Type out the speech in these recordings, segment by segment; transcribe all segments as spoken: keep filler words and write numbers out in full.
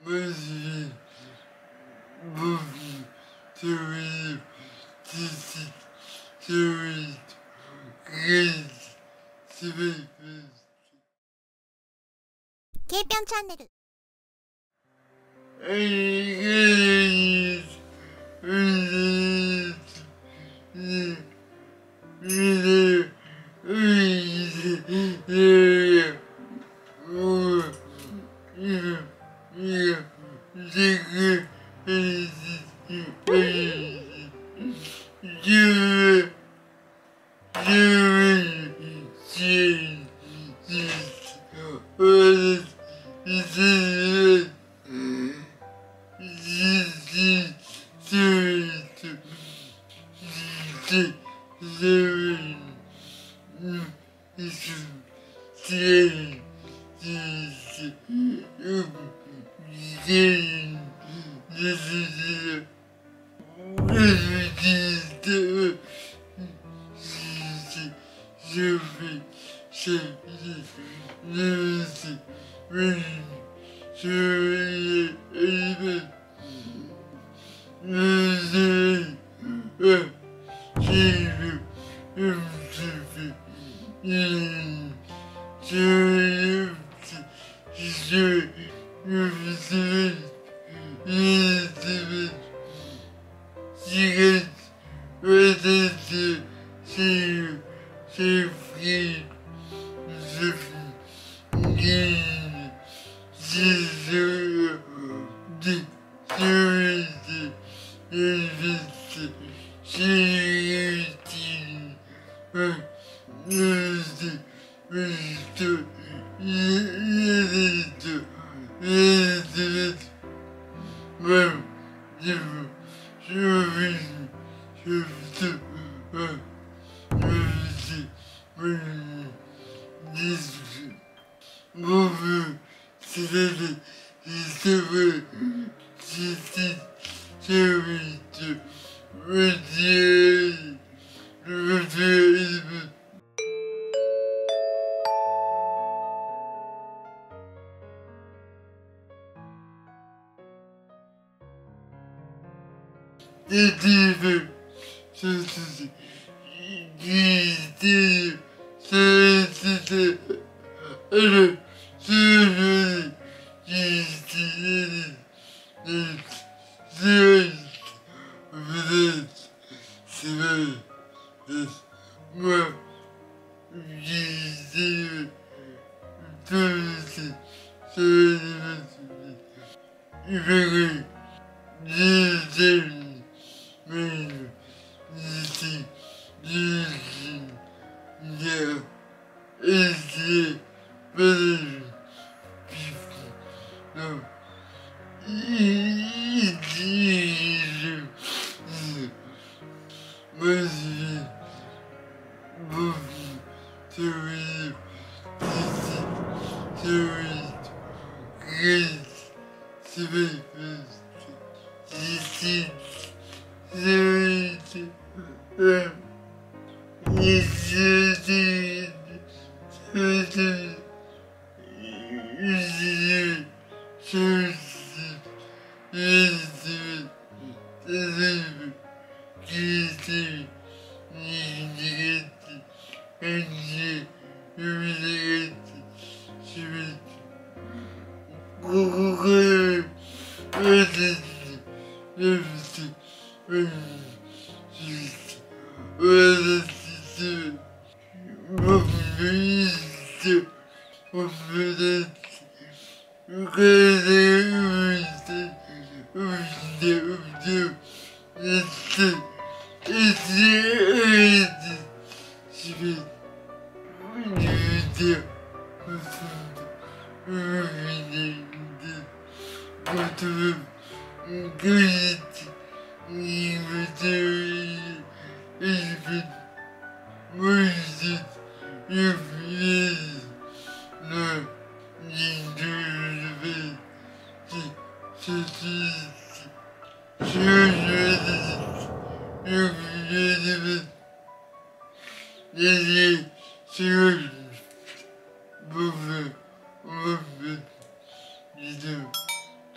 Movie, movie, series, T V, series, grades, series. ケイピョンチャンネル。 Grades, grades, grades, grades,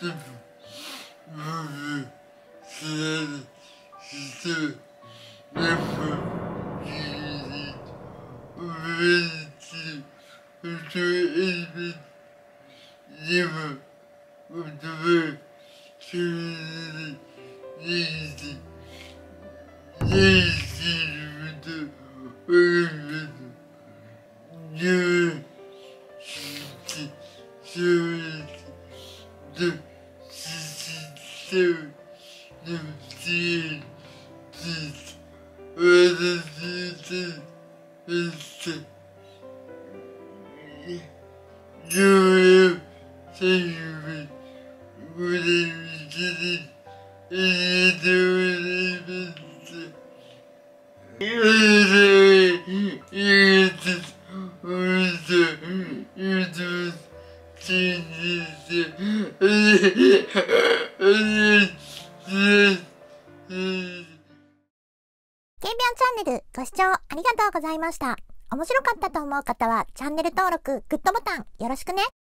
Vous serez ce même qui vérité je évite libre vous devez choisir les les de Dieu je de de de ciel je sais vous les et de ケイビアンチャンネルご視聴ありがとうございました。面白かったと思う方はチャンネル登録、グッドボタンよろしくね。